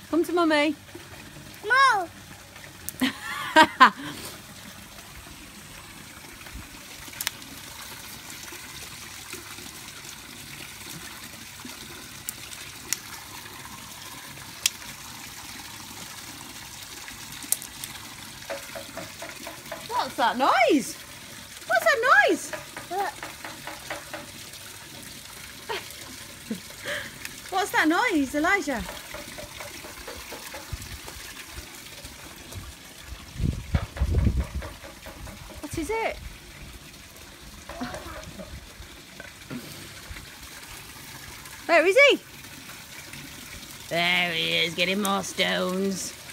Come to Mummy. No. What's that noise? What's that noise? Look. What's that noise, Elijah? What is it? Where is he? There he is, getting more stones.